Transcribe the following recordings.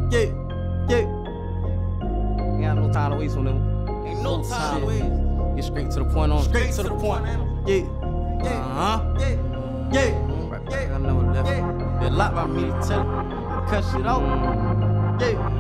Yeah, yeah. Ain't got no time to waste on them. Ain't no time to waste. Get straight to the point on. Straight to the point. Yeah. Yeah. Right back, I never left. There's a lot about me to tell it. Cut shit out. Yeah.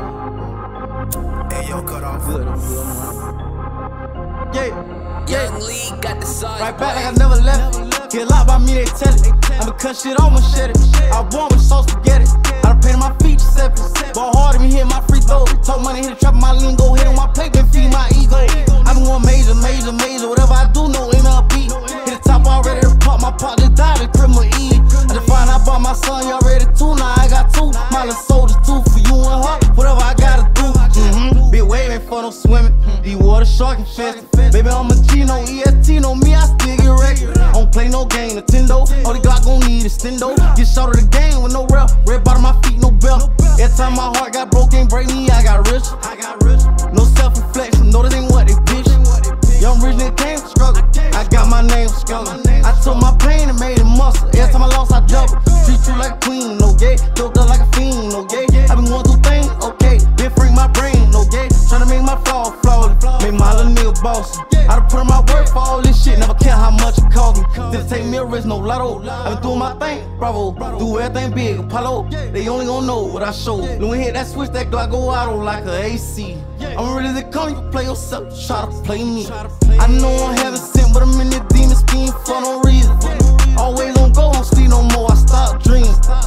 Hey, yo, cut off. Good, I'm good. Yeah. Young Lee got the sauce. Right back like I never left. Get a lot about me, they tell it. I'ma cut shit on my shit. I want with sauce spaghetti. I done painted my features separate. Ball hard and me hit my free throw. Talk money, hit the trap, my lingo. Hit on my plate, then feed my ego. I been going major. Whatever I do, no MLB. Hit the top already, to pop my pot, just died in criminal E. I just find out about my son, you already two. Now I got two. My little soldier too for you and her. Whatever I gotta do. Big wave ain't for no swimming. These water shark infested. Baby, I'm a G, no EST, no me, I still get wrecked. Don't play no game, Nintendo. All the Glock gon' need is stendo. Get short of the game with no rep. Red bottom my feet, no belt. Every time my heart got broke, ain't break me, I got rich. No self-reflection, no, this ain't what they bitch. Young rich nigga came from struggle. I got my name from struggle. I took my pain and made it muscle. Every time I lost, I double. Treat you like a queen, no gay. Doped up like a fiend, no gay. I been going through things, okay. Been freak my brain, no gay. Tryna make my flaw flawless. Make my little nigga bossy. I done put in my work for all this shit. Never care how much it cost me. Didn't take me a risk, no lotto. I been doing my thing, bravo. Do everything big, Apollo. They only gon' know what I show. When we hit that switch, that Glock go auto like a AC. I'm ready to come, you play yourself, try to play me. I know I'm heaven sent, but I'm in the demon scheme for no reason. Always on go, don't sleep no more, I stop dreaming.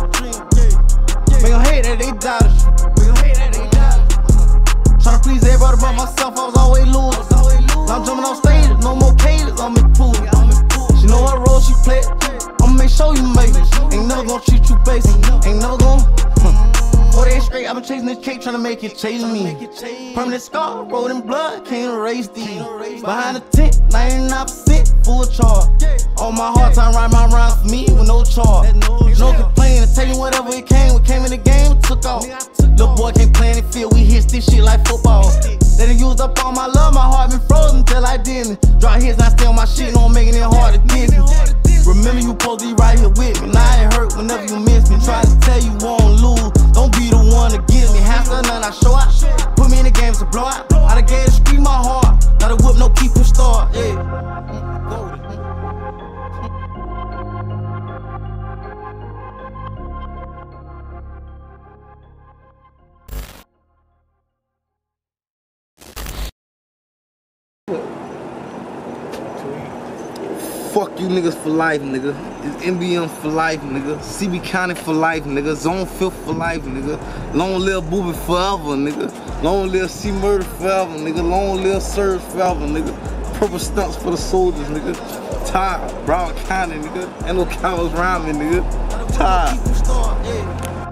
Make them hate that they doubted you. Tryna please everybody but myself, I was always losing. Now I'm jumping on stage, no more cages, I'm in pool. She know what role she played, I'ma make sure you make it. Ain't never gonna treat you basic, ain't never gonna. 4 days straight, I been chasing this cake, tryna make it chase me. Permanent scar, rolled in blood, can't erase these. Behind the tent, 99% full charge. All my hard time, write my rhymes for me with no charge. No complaining, tell you whatever it came in the game, it took off. Little boy can't play in the field, we hit this shit like football. They done used up all my love, my heart been frozen till I didn't. Drop hits, I stay on my shit, no I'm making it hard to get me. Remember you supposed to be right here with me, now I ain't hurt whenever you miss me. Try to tell you won't lose, don't be the one to get me. Half the none I show out, put me in the game to blow out. I done gave the street my heart, now the whip no keep him start, yeah. Fuck you niggas for life, nigga. It's NBM for life, nigga. CB County for life, nigga. Zone 5th for life, nigga. Long live Boobie forever, nigga. Long live C Murder forever, nigga. Long live Surge forever, nigga. Purple stunts for the soldiers, nigga. Tired, Broward County, nigga. Ain't no cowards around me, nigga. Tired.